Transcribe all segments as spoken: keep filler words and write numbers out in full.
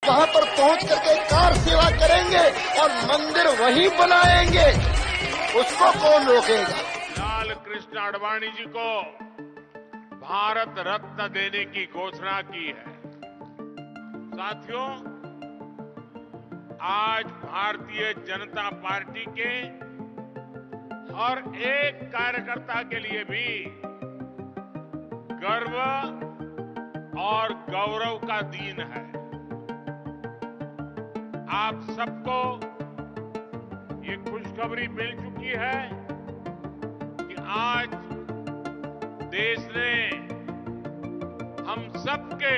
वहां पर पहुंच करके कार सेवा करेंगे और मंदिर वहीं बनाएंगे, उसको कौन रोकेगा। लाल कृष्ण आडवाणी जी को भारत रत्न देने की घोषणा की है। साथियों, आज भारतीय जनता पार्टी के हर एक कार्यकर्ता के लिए भी गर्व और गौरव का दिन है। आप सबको ये खुशखबरी मिल चुकी है कि आज देश ने हम सबके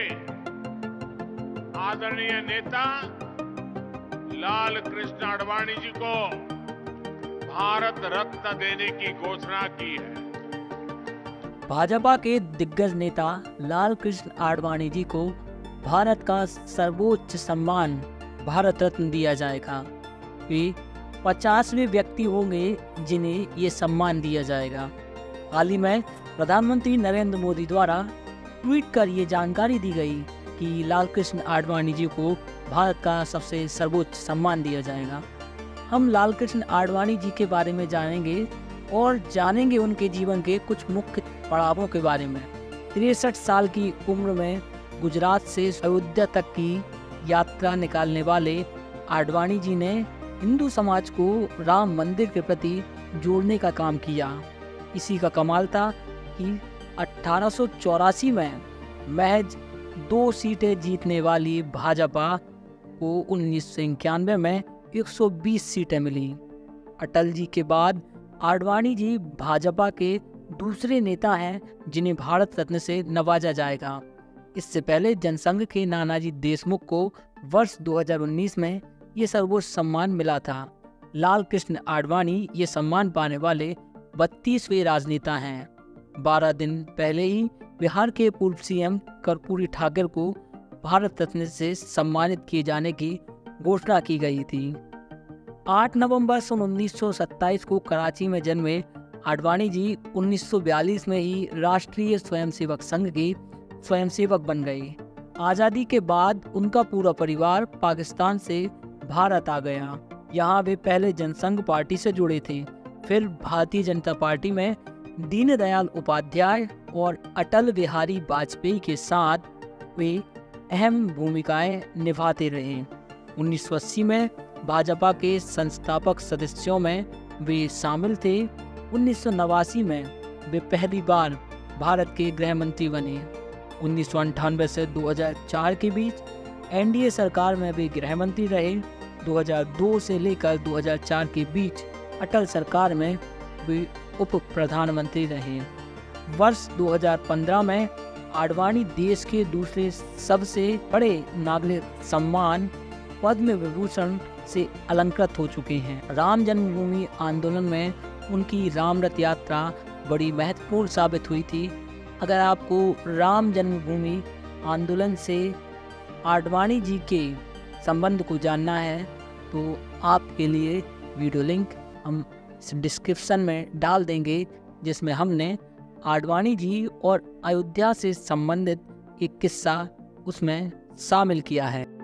आदरणीय नेता लाल कृष्ण आडवाणी जी को भारत रत्न देने की घोषणा की है। भाजपा के दिग्गज नेता लाल कृष्ण आडवाणी जी को भारत का सर्वोच्च सम्मान भारत रत्न दिया जाएगा। वे पचासवें व्यक्ति होंगे जिन्हें ये सम्मान दिया जाएगा। हाल ही में प्रधानमंत्री नरेंद्र मोदी द्वारा ट्वीट कर ये जानकारी दी गई कि लाल कृष्ण आडवाणी जी को भारत का सबसे सर्वोच्च सम्मान दिया जाएगा। हम लाल कृष्ण आडवाणी जी के बारे में जानेंगे और जानेंगे उनके जीवन के कुछ मुख्य पड़ावों के बारे में। तिरसठ साल की उम्र में गुजरात से अयोध्या तक की यात्रा निकालने वाले आडवाणी जी ने हिंदू समाज को राम मंदिर के प्रति जोड़ने का काम किया। इसी का कमाल था कि अठारह सौ चौरासी में महज दो सीटें जीतने वाली भाजपा को उन्नीस सौ इक्यानवे में एक सौ बीस सीटें मिली। अटल जी के बाद आडवाणी जी भाजपा के दूसरे नेता हैं जिन्हें भारत रत्न से नवाजा जाएगा। इससे पहले जनसंघ के नानाजी देशमुख को वर्ष दो हज़ार उन्नीस में ये सर्वोच्च सम्मान मिला था। लाल कृष्ण आडवाणी ये सम्मान पाने वाले बत्तीसवें राजनेता हैं। बारह दिन पहले ही बिहार के पूर्व सीएम कर्पूरी ठाकुर को भारत रत्न से सम्मानित किए जाने की घोषणा की गई थी। आठ नवंबर सन उन्नीस सौ सत्ताईस को कराची में जन्मे आडवाणी जी उन्नीस सौ बयालीस में ही राष्ट्रीय स्वयंसेवक संघ के स्वयंसेवक बन गए। आज़ादी के बाद उनका पूरा परिवार पाकिस्तान से भारत आ गया। यहाँ वे पहले जनसंघ पार्टी से जुड़े थे, फिर भारतीय जनता पार्टी में दीनदयाल उपाध्याय और अटल बिहारी वाजपेयी के साथ वे अहम भूमिकाएं निभाते रहे। उन्नीस सौ अस्सी में भाजपा के संस्थापक सदस्यों में वे शामिल थे। उन्नीस सौ नवासी में वे पहली बार भारत के गृह मंत्री बने। उन्नीस सौ अंठानवे से दो हज़ार चार के बीच एनडीए सरकार में वे गृह मंत्री रहे। दो हज़ार दो से लेकर दो हज़ार चार के बीच अटल सरकार में वे उप प्रधानमंत्री रहे। वर्ष दो हज़ार पंद्रह में आडवाणी देश के दूसरे सबसे बड़े नागरिक सम्मान पद्म विभूषण से अलंकृत हो चुके हैं। राम जन्मभूमि आंदोलन में उनकी राम रथ यात्रा बड़ी महत्वपूर्ण साबित हुई थी। अगर आपको राम जन्मभूमि आंदोलन से आडवाणी जी के संबंध को जानना है तो आपके लिए वीडियो लिंक हम डिस्क्रिप्शन में डाल देंगे, जिसमें हमने आडवाणी जी और अयोध्या से संबंधित एक किस्सा उसमें शामिल किया है।